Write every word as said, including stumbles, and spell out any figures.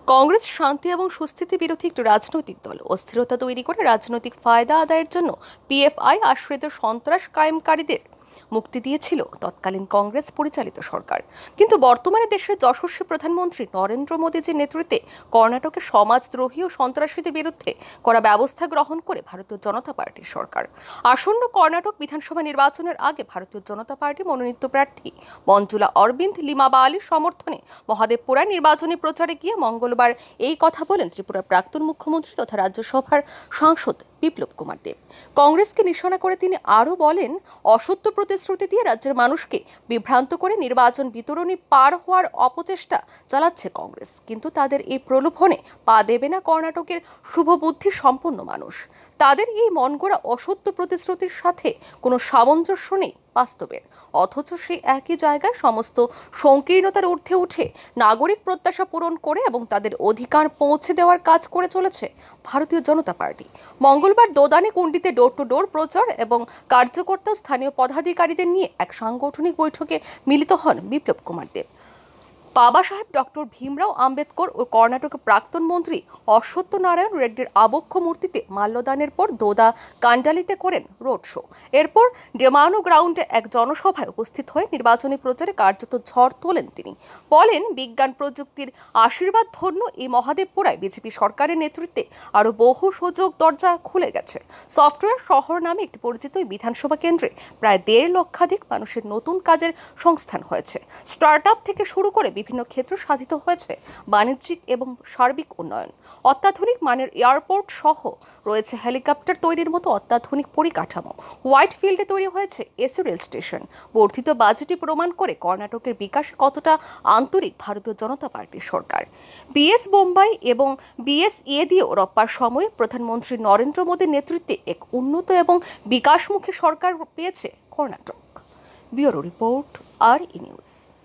কংগ্রেস শান্তি এবং সুস্থিতি বিরোধী একটি রাজনৈতিক দল। অস্থিরতা তৈরি করে রাজনৈতিক ফায়দা আদায়ের জন্য পিএফআই আশ্রিত সন্ত্রাস কায়েমকারীদের মুক্তি দিয়েছিল তৎকালীন কংগ্রেস পরিচালিত সরকার। কিন্তু বর্তমানে দেশের যশস্বী প্রধানমন্ত্রী নরেন্দ্র মোদীজির নেতৃত্বে কর্ণাটকে সমাজদ্রোহী ও সন্ত্রাসীদের বিরুদ্ধে কড়া ব্যবস্থা গ্রহণ করে ভারতীয় জনতা পার্টির সরকার। আসন্ন কর্ণাটক বিধানসভা নির্বাচনের আগে ভারতীয় জনতা পার্টি মনোনীত প্রার্থী মঞ্জুলা অরবিন্দ লিমাবালির সমর্থনে মহাদেবপুরায় নির্বাচনী প্রচারে গিয়ে মঙ্গলবার এই কথা বলেন ত্রিপুরার প্রাক্তন মুখ্যমন্ত্রী তথা রাজ্যসভার সাংসদ বিপ্লব কুমার দেব। কংগ্রেসকে নিশানা করে তিনি আরও বলেন, অসত্য প্রতিশ্রুতি দিয়ে রাজ্যের মানুষকে বিভ্রান্ত করে নির্বাচন বিতরণী পার হওয়ার অপচেষ্টা চালাচ্ছে কংগ্রেস। কিন্তু তাদের এই প্রলোভনে পা দেবে না কর্ণাটকের শুভবুদ্ধি সম্পন্ন মানুষ। তাদের এই মনগড়া অসত্য প্রতিশ্রুতির সাথে কোনো সামঞ্জস্য নেই বাস্তবের। অথচ সেই একই জায়গায় সমস্ত সংকীর্ণতার ঊর্ধ্বে উঠে নাগরিক প্রত্যাশা পূরণ করে এবং তাদের অধিকার পৌঁছে দেওয়ার কাজ করে চলেছে ভারতীয় জনতা পার্টি। মঙ্গলবার দোদানে কুন্ডিতে ডোর টু ডোর প্রচার এবং কার্যকর্তা স্থানীয় পদাধিকারীদের নিয়ে এক সাংগঠনিক বৈঠকে মিলিত হন বিপ্লব কুমার দেব। বাবা সাহেব ডক্টর ভীমরাও আম্বেদকর ও কর্ণাটকের প্রাক্তন মন্ত্রী অশ্বত্থ নারায়ণ রেড্ডির আবক্ষ মূর্তিতে মাল্যদানের পর দোদা কান্ডালিতে করেন রোড শো। এরপর ডেমানো গ্রাউন্ডে এক জনসভায় উপস্থিত হয়ে নির্বাচনী প্রচারে কার্যত ঝড় তোলেন তিনি। বলেন, বিজ্ঞান প্রযুক্তির আশীর্বাদ ধন্য এই মহাদেবপুরায় বিজেপি সরকারের নেতৃত্বে আরও বহু সুযোগ দরজা খুলে গেছে। সফটওয়্যার শহর নামে একটি পরিচিত এই বিধানসভা কেন্দ্রে প্রায় দেড় লক্ষাধিক মানুষের নতুন কাজের সংস্থান হয়েছে। স্টার্ট আপ থেকে শুরু করে বিভিন্ন ক্ষেত্র সাধিত হয়েছে বাণিজ্যিক এবং সার্বিক উন্নয়ন। অত্যাধুনিক মানের এয়ারপোর্ট সহ রয়েছে হেলিকপ্টার তৈরির মতো অত্যাধুনিক পরিকাঠামো। হোয়াইট ফিল্ডে তৈরি হয়েছে এসি রেল স্টেশন। বর্ধিত বাজেটই প্রমাণ করে কর্ণাটকের বিকাশে কতটা আন্তরিক ভারতীয় জনতা পার্টির সরকার। বিএস বোম্বাই এবং বিএস ইয়ে দিয়েও রপ্পার সময় প্রধানমন্ত্রী নরেন্দ্র মোদীর নেতৃত্বে এক উন্নত এবং বিকাশমুখী সরকার পেয়েছে কর্ণাটক। ব্যুরো রিপোর্ট, আর ই নিউজ।